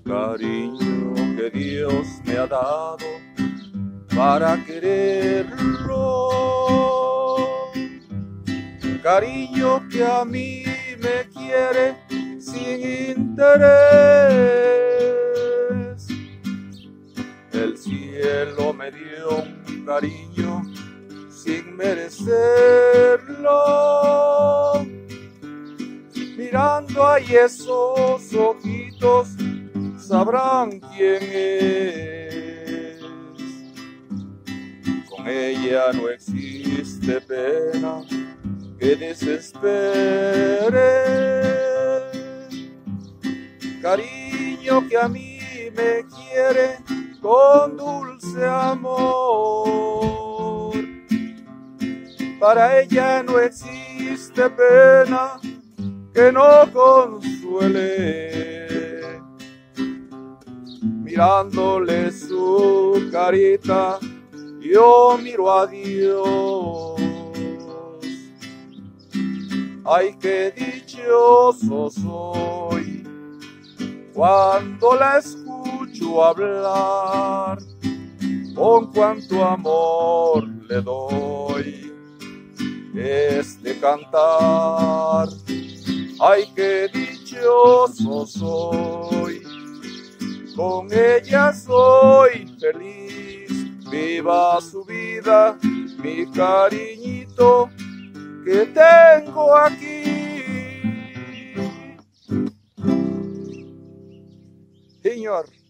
cariño que Dios me ha dado para quererlo, cariño que a mí me quiere sin interés. El cielo me dio un cariño sin merecerlo. Mirando ahí esos ojitos, sabrán quién es. Con ella no existe pena que desespere. Cariño que a mí me quiere con dulce amor. Para ella no existe pena que no consuele. Mirándole su carita, yo miro a Dios. Ay, qué dichoso soy cuando la escucho hablar, con cuánto amor le doy este cantar. Ay, qué dichoso soy, con ella soy feliz. Viva su vida, mi cariñito que tengo aquí. Señor.